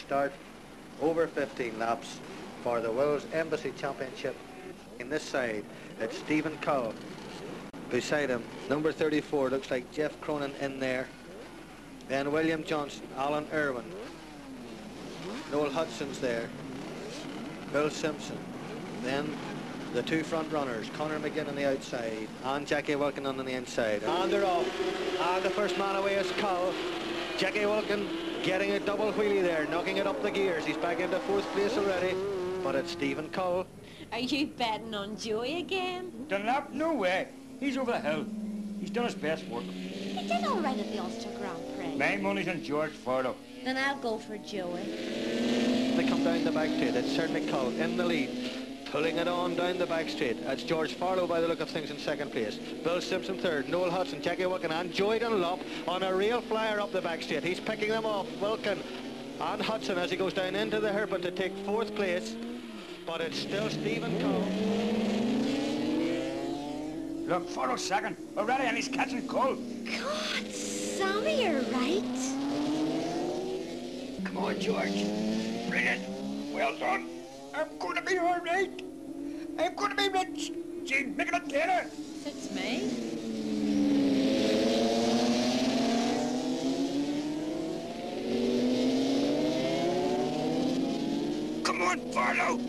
start over 15 laps for the Wills Embassy Championship. In this side, it's Stephen Cowell. Beside him, number 34, looks like Jeff Cronin in there. Then William Johnson, Alan Irwin, Noel Hudson's there, Bill Simpson. Then the two front runners, Conor McGinn on the outside and Jackie Wilkin on the inside. And they're off. And the first man away is Cowell. Jackie Wilkin getting a double wheelie there, knocking it up the gears. He's back into fourth place already, but it's Stephen Cowell. Are you betting on Joey again? Dunlap? No way. He's over the hill. He's done his best work. He did all right at the Ulster Grand Prix. My money's on George Farlow. Then I'll go for Joey. They come down the back straight. It's certainly Cowell in the lead, pulling it on down the back straight. That's George Farlow by the look of things in second place. Bill Simpson third, Noel Hudson, Jackie Wilkin and Joey Dunlop on a real flyer up the back straight. He's picking them off, Wilkin and Hudson, as he goes down into the hairpin to take fourth place. But it's still Stephen Cowell. Look, Farlow's second already, and he's catching cold. God, Sammy, you're right. Come on, George. Brilliant. Well done. I'm going to be all right. I'm going to be rich. Gene, make it a tenner. Suits me. Come on, Farlow.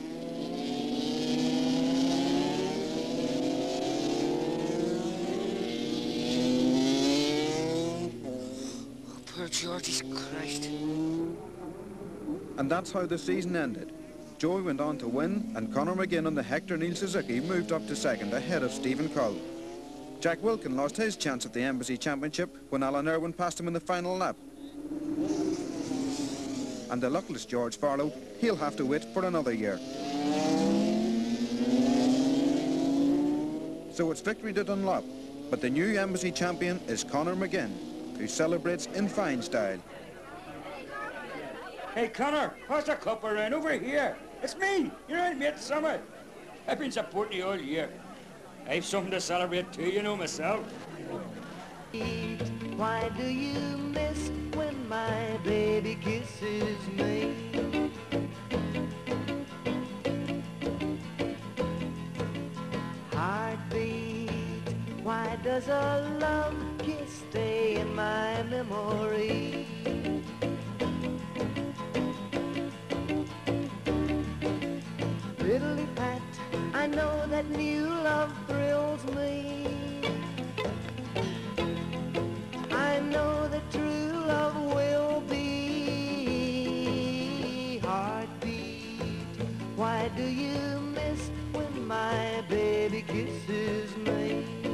Poor George's Christ. And that's how the season ended. Joey went on to win, and Conor McGinn on the Hector Neil Suzuki moved up to second ahead of Stephen Cowell. Jack Wilkin lost his chance at the Embassy Championship when Alan Irwin passed him in the final lap. And the luckless George Farlow, he'll have to wait for another year. So it's victory to Dunlop, but the new Embassy champion is Conor McGinn, who celebrates in fine style. Hey, Conor, pass the cup around over here. It's me, your old mate Summer. I've been supporting you all year. I've something to celebrate too, you know, myself. Why do you miss when my baby kisses me? Heartbeat, why does a love kiss stay in my memory? Fiddly pat, I know that new love thrills me. I know that true love will be. Heartbeat, why do you miss when my baby kisses me?